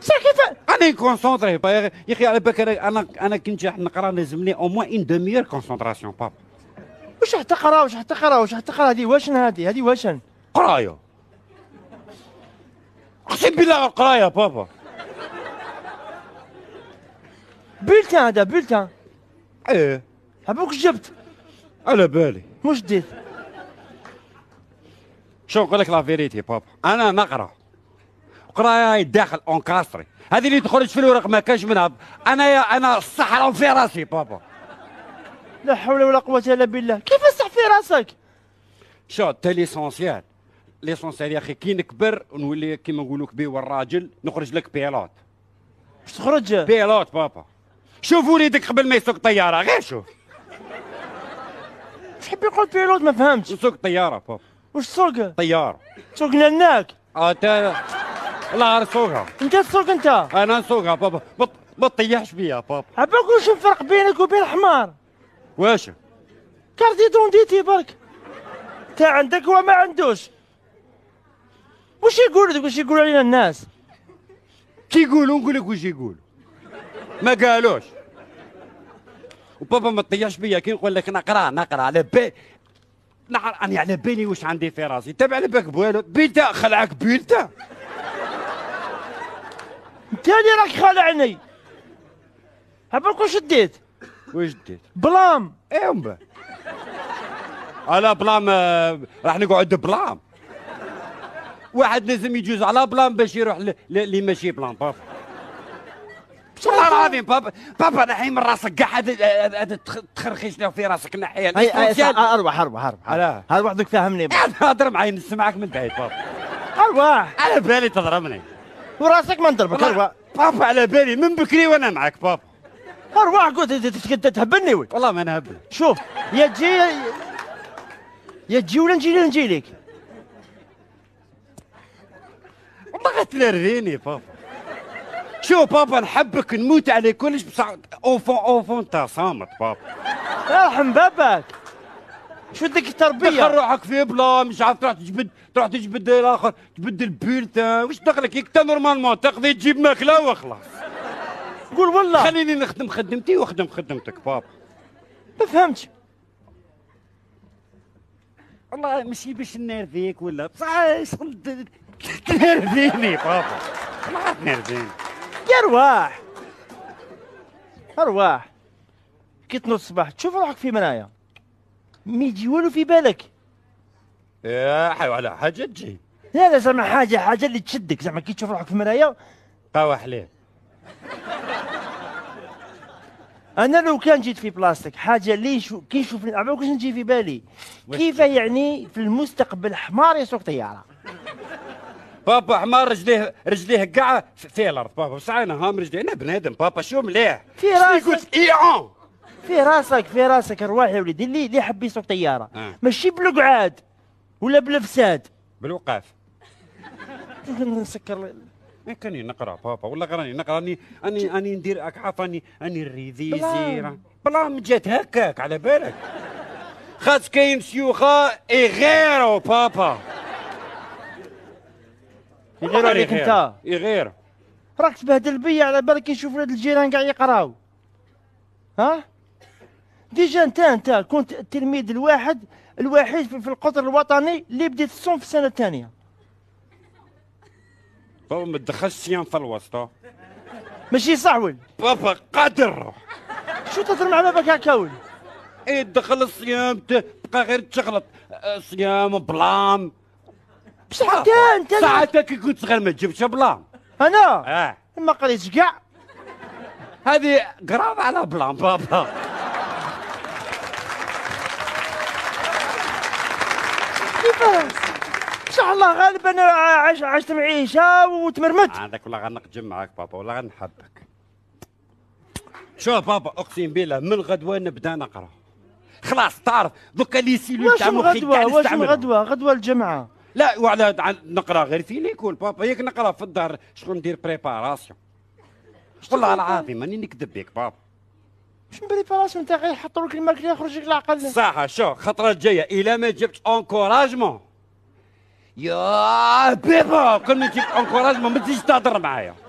بصح كيف انا كونسونطري يا اخي على بالك انا كنت راح نقرا لازمني او موان ان دوميير كونسونطراسيون بابا. واش راح تقرا واش راح تقرا واش راح تقرا هذه واشن هذه واشن قرايه اقسم بالله القرايه بابا. بلتان هذا بلتان ايه عبوك جبت على بالي. واش ديت شو نقول لك لا فيريتي بابا انا نقرا قرايه هاي داخل اونكاستري هذه اللي تخرج في الورق ما كانش منها. انا الصحراء في راسي بابا. لا حول ولا قوة الا بالله. كيف الصح في راسك؟ شو تا ليسونسيال يا اخي كي نكبر ونولي كيما نقولوا كبير والراجل نخرج لك بيلوت. باش تخرج بيلوت بابا. شوف وليدك قبل ما يسوق طياره غير شوف. تحب يقول بيلوت ما فهمتش. يسوق طياره بابا. واش تسوق؟ طياره. تسوقنا لناك. تا والله غير سوقها. انت تسوق انت؟ انا نسوقها بابا ما تطيحش بيا بابا. عباك واش الفرق بينك وبين الحمار؟ واش؟ كاردي دونديتي برك. انت عندك هو ما عندوش. واش يقولوا علينا الناس؟ كي يقولوا نقول لك واش يقولوا. ما قالوش. وبابا ما تطيحش بيا كي نقول لك نقرا على بالي. راني على بالي واش عندي في راسي. تبع على بالك بوالو بيلتا خلعك بيلتا. انت اللي راك خالعني. عباك واش ديت؟ واش ديت؟ بلام. ايه من بعد. على بلام راح نقعد بلام. واحد لازم يجوز على بلام باش يروح اللي ماشي بلام بابا. والله العظيم بابا نحي من راسك كاع هذا تخرخيش له في راسك نحيه. اروح اروح دوك فهمني. هضر معايا نسمعك من بعيد بابا. اروح على بالي تضربني. وراسك ما نضربك. اروح بابا على بالي من بكري وانا معك بابا. اروح قلت تهبلني. والله ما نهبل. شوف يا تجي ولا نجي لك. والله غتنرفيني بابا. شوف بابا نحبك نموت عليك كلش بصح اوفون انت صامت بابا. ارحم باباك. شو ديك التربيه؟ دخل روحك في بلا مش عارف تروح تجبد الاخر تبدل بيلتان. واش دخلك انت نورمالمون تقضي تجيب ماكله وخلاص. قول والله. خليني نخدم خدمتي واخدم خدمتك بابا. ما فهمتش. والله ماشي باش نرفيك ولا بصح شغل تنرفيني بابا. والله تنرفيني. يا ارواح كي تنوض الصباح تشوف روحك في مرايا ما يجي والو في بالك. يا على حاجه تجي. لا زعما حاجه اللي تشدك زعما كي تشوف روحك في مرايا. قهوه حليب. انا لو كان جيت في بلاصتك حاجه اللي كي نشوفني عباك واش نجي في بالي كيف يعني في المستقبل حمار يسوق طياره. بابا حمار رجليه كاع في الارض بابا. بصح انا هام رجليه انا بنادم بابا. شو مليح في راسك. قلت ايعون في راسك ارواح يا وليدي اللي حب يسوق طياره. ماشي بالقعاد ولا بالفساد بالوقاف. نسكر كاني نقرا بابا والله راني نقرا. اني ندير اكحاف اني ريفيزي بلا من جات هكاك على بالك. خاص كاين شيوخه يغيروا بابا. يغيروا عليك انت. يغيروا. راك تبهدل بيا على بالك يشوفوا ولاد الجيران كاع يقراو. ها ديجا انت كنت التلميذ الوحيد في القطر الوطني اللي بديت الصوم في السنه الثانيه. بابا ما تدخلش صيام في الوسط. ماشي صعول بابا قادر روح. شو تهضر مع باباك هكا ولد؟ ايه تدخل الصيام تبقى غير تشغلط صيام بلام. بصح انت ساعتها كي كنت صغير ما تجيبش بلام. انا ما قريتش كاع. هذه قراب على بلام بابا. كيفاش؟ بصح الله غالب انا عشت معيشه وتمرمت. عندك والله غنقجم معاك بابا والله غنحبك. شوف بابا اقسم بالله من غدوه نبدا نقرا. خلاص تعرف دوكا لي سيلول تاع مخي كاع نستعملهم. غدوه الجمعه. لا وعلى نقرا غير في ليكول بابا. ياك نقرا في الدار شغل ندير بريباراسيون. والله العظيم ماني نكذب بك بابا. واش بريباراسيون تاع غير يحطوا لك الماكله يخرج لك العقل. صح. شو الخطره الجايه الا ما جبتش انكوراجمون يا بيبا كل ما تجيب انكوراجمون ما تجيش تهضر معايا.